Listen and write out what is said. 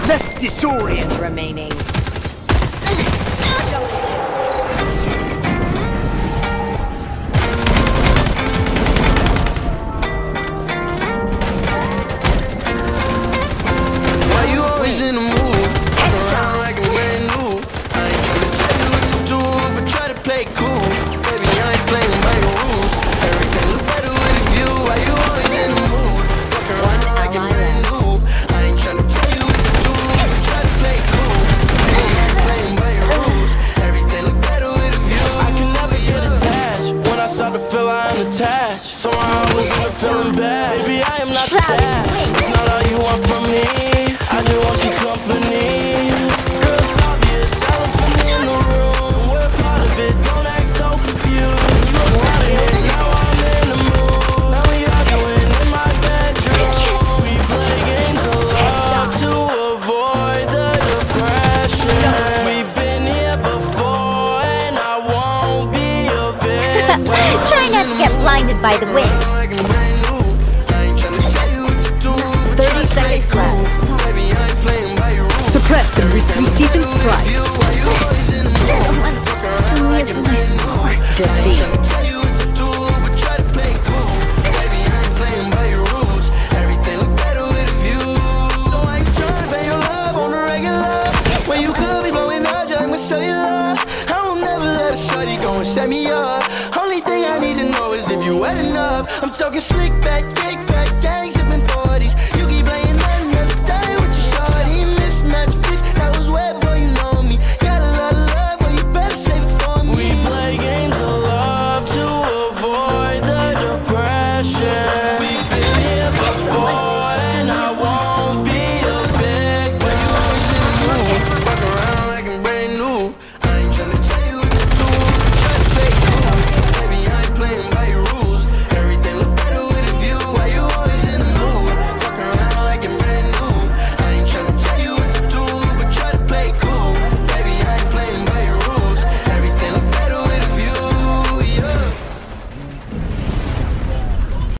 Let's disorient remaining. Why you always in the mood? Sound like I'm brand new. I ain't tryna tell you what to do, but try to play cool. Baby, I ain't playing by your rules. Everything look better with a view. Why you always in the mood? Fuck around like I'm brand new. I ain't tryna tell you what to do, but try to play cool. Baby, I ain't playing by your rules. Everything look better with a view. I can never get attached. When I start to feel I am attached, somehow I was never feeling bad. Baby, I am not that. It's not all you want from me. I just want your company. Girl, it's obvious, elephant in the room. We're part of it, don't act so confused. You excited, now I'm in the mood. Now we arguing in my bedroom. We play games of love to avoid the depression. We've been here before and I won't be a victim. Try not to get blinded by the wind. 30 seconds left. Suppress the retaliation strike. Someone still needs my support. Defeat. Set me up. Only thing I need to know is if you wet enough. I'm talking slick back.